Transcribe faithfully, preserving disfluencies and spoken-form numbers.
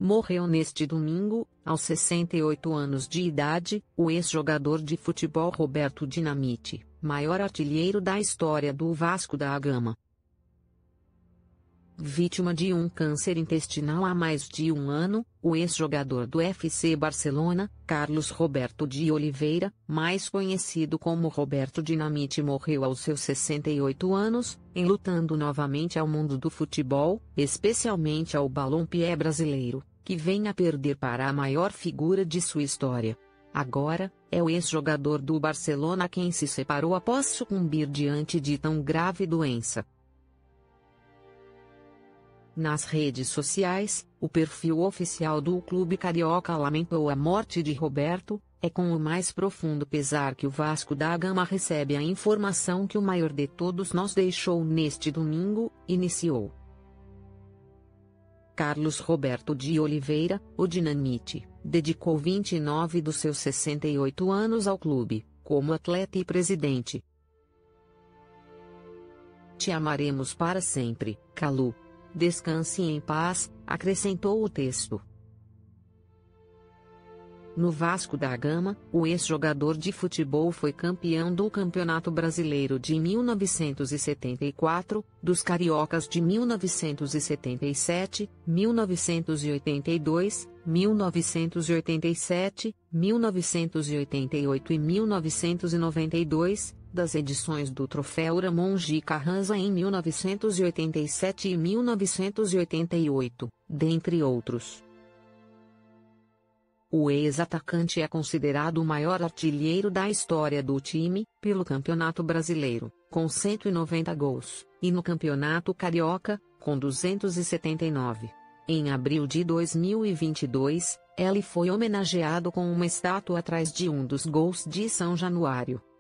Morreu neste domingo, aos sessenta e oito anos de idade, o ex-jogador de futebol Roberto Dinamite, maior artilheiro da história do Vasco da Gama. Vítima de um câncer intestinal há mais de um ano, o ex-jogador do F C Barcelona, Carlos Roberto de Oliveira, mais conhecido como Roberto Dinamite, morreu aos seus sessenta e oito anos, enlutando novamente ao mundo do futebol, especialmente ao Ballon-Pié brasileiro, que vem a perder para a maior figura de sua história. Agora, é o ex-jogador do Barcelona quem se separou após sucumbir diante de tão grave doença. Nas redes sociais, o perfil oficial do clube carioca lamentou a morte de Roberto. É com o mais profundo pesar que o Vasco da Gama recebe a informação que o maior de todos nós deixou neste domingo, iniciou. Carlos Roberto de Oliveira, o Dinamite, dedicou vinte e nove dos seus sessenta e oito anos ao clube, como atleta e presidente. Te amaremos para sempre, Calu. Descanse em paz, acrescentou o texto. No Vasco da Gama, o ex-jogador de futebol foi campeão do Campeonato Brasileiro de mil novecentos e setenta e quatro, dos Cariocas de mil novecentos e setenta e sete, mil novecentos e oitenta e dois, mil novecentos e oitenta e sete, mil novecentos e oitenta e oito e mil novecentos e noventa e dois, das edições do Troféu Ramon G. Carranza em mil novecentos e oitenta e sete e mil novecentos e oitenta e oito, dentre outros. O ex-atacante é considerado o maior artilheiro da história do time, pelo Campeonato Brasileiro, com cento e noventa gols, e no Campeonato Carioca, com duzentos e setenta e nove. Em abril de dois mil e vinte e dois, ele foi homenageado com uma estátua atrás de um dos gols de São Januário.